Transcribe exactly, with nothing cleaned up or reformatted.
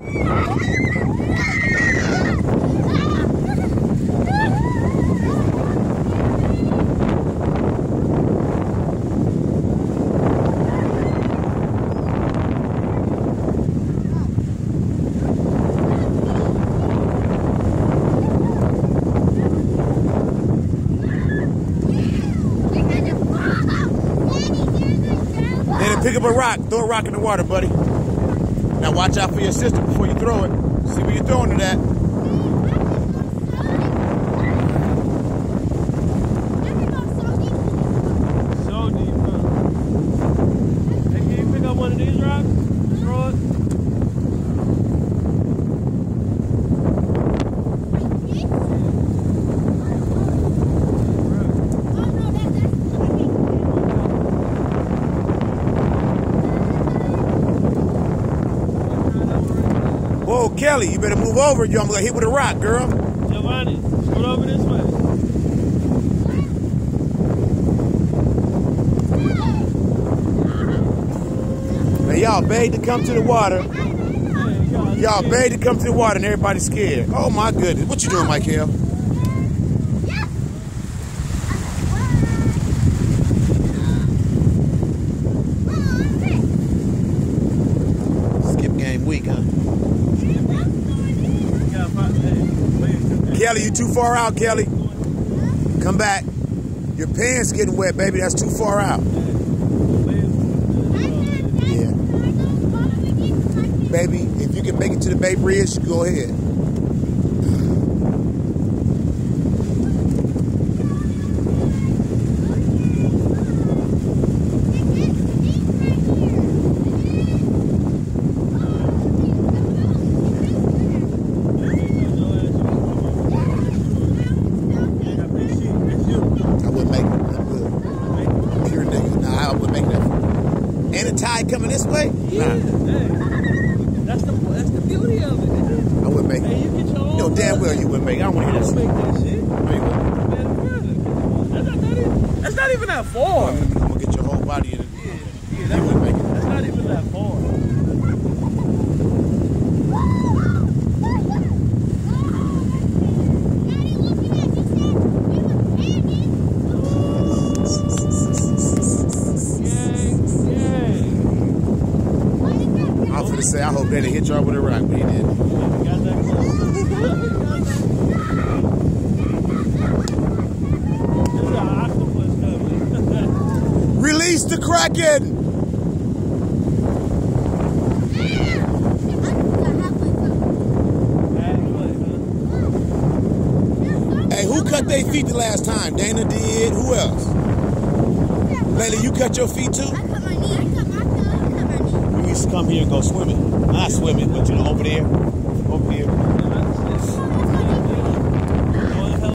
Pick up a rock, throw a rock in the water, buddy. Now watch out for your sister before you throw it. See where you're throwing it at. So deep, bro. Hey, can you pick up one of these rocks? Throw it. Whoa, Kelly, you better move over. You're gonna get hit with a rock, girl. Giovanni, scoot over this way. Now, y'all begged to come to the water. Y'all begged to come to the water and everybody's scared. Oh, my goodness. What you doing, Michael? Skip game week, huh? Kelly, you too far out, Kelly. Come back. Your pants getting wet, baby. That's too far out. Yeah. Baby, if you can make it to the Bay Bridge, go ahead. Tide coming this way? Yeah. Nah. Hey, that's the that's the beauty of it. I wouldn't make hey, it. You get your own. Yo, damn well you wouldn't make it. I don't want to hear that shit. Make that shit. No, you wouldn't. That's not, that even, that's not even that far. I'm, I'm gonna get your whole body in it. Yeah, yeah, that's, not, make it. That's not even that far. Say, I hope they didn't hit y'all with a rock, but he did. Release the Kraken! Hey, who cut their feet the last time? Dayna did. Who else? Layla, you cut your feet too? You used to come here and go swimming. Not swimming, but you know, over there. Over here.